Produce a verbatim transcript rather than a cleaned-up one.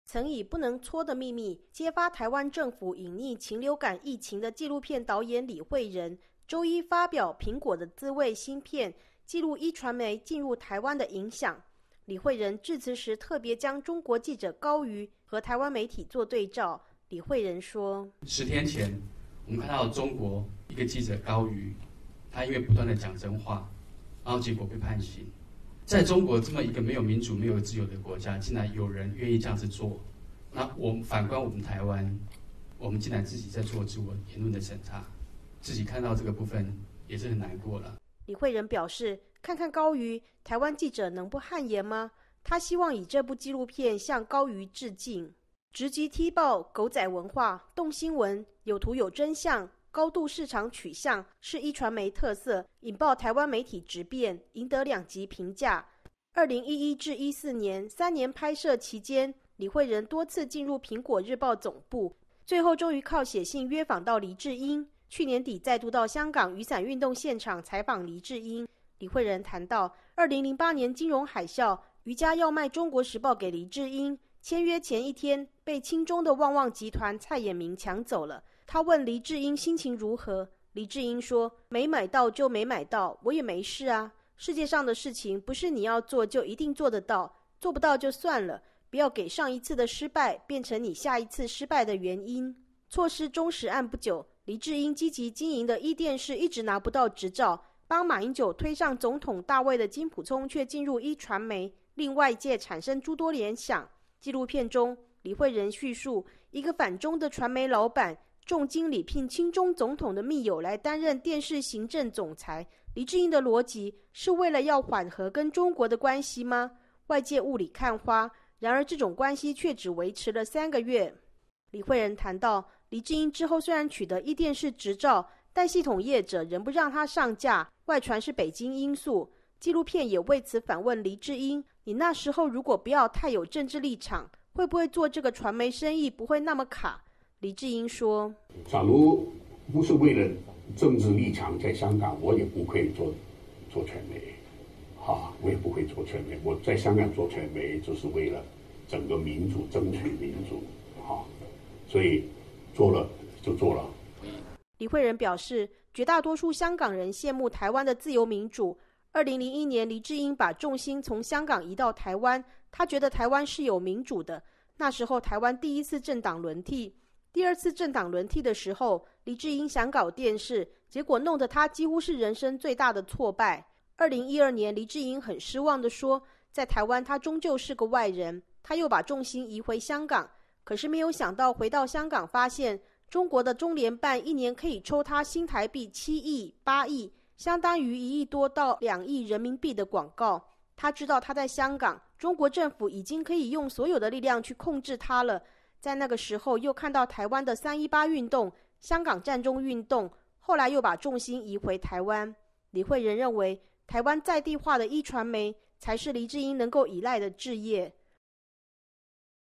曾以不能戳的秘密揭发台湾政府隐匿禽流感疫情的纪录片导演李惠仁，周一发表《苹果的滋味》新片，记录一传媒进入台湾的影响。李惠仁致辞时特别将中国记者高瑜和台湾媒体做对照。李惠仁说： 十天前，我们看到中国一个记者高瑜，他因为不断的讲真话，然后结果被判刑。在中国这么一个没有民主、没有自由的国家，竟然有人愿意这样子做。那我们反观我们台湾，我们竟然自己在做自我言论的审查，自己看到这个部分也是很难过了。 李惠仁表示，看看高瑜，台湾记者能不汗颜吗？他希望以这部纪录片向高瑜致敬。直击踢爆狗仔文化、动新闻、有图有真相、高度市场取向是一传媒特色，引爆台湾媒体质变，赢得两极评价。二零一一至一四年三年拍摄期间，李惠仁多次进入苹果日报总部，最后终于靠写信约访到黎智英。去年底再度到香港雨伞运动现场采访黎智英。李惠仁谈到二零零八年金融海啸，余家要卖中国时报给黎智英，签约前一天被亲中的旺旺集团蔡衍明抢走了。他问黎智英心情如何，黎智英说：没买到就没买到，我也没事啊。世界上的事情不是你要做就一定做得到，做不到就算了，不要给上一次的失败变成你下一次失败的原因。错失中时案不久，黎智英积极经营的伊电视一直拿不到执照，帮马英九推上总统大位的金溥聪却进入一传媒，令外界产生诸多联想。纪录片中，李惠仁叙述一个反中的传媒老板重金礼聘亲中总统的密友来担任电视行政总裁。黎智英的逻辑是为了要缓和跟中国的关系吗？外界雾里看花，然而这种关系却只维持了三个月。李惠仁谈到，黎智英之后虽然取得一电视执照，但系统业者仍不让他上架，外传是北京因素。纪录片也为此反问黎智英：你那时候如果不要太有政治立场，会不会做这个传媒生意不会那么卡？黎智英说： 假如不是为了政治立场，在香港我也不会做做传媒，哈，我也不会做传媒。我在香港做传媒，就是为了整个民主，争取民主，哈，所以做了就做了。 李惠仁表示，绝大多数香港人羡慕台湾的自由民主。二零零一年，黎智英把重心从香港移到台湾，他觉得台湾是有民主的。那时候台湾第一次政党轮替，第二次政党轮替的时候，黎智英想搞电视，结果弄得他几乎是人生最大的挫败。二零一二年，黎智英很失望地说，在台湾他终究是个外人，他又把重心移回香港。可是没有想到回到香港发现，中国的中联办一年可以抽他新台币七亿、八亿，相当于一亿多到两亿人民币的广告。他知道他在香港，中国政府已经可以用所有的力量去控制他了。在那个时候又看到台湾的三一八运动、香港战中运动，后来又把重心移回台湾。李惠仁认为，台湾在地化的一传媒才是黎智英能够依赖的志业。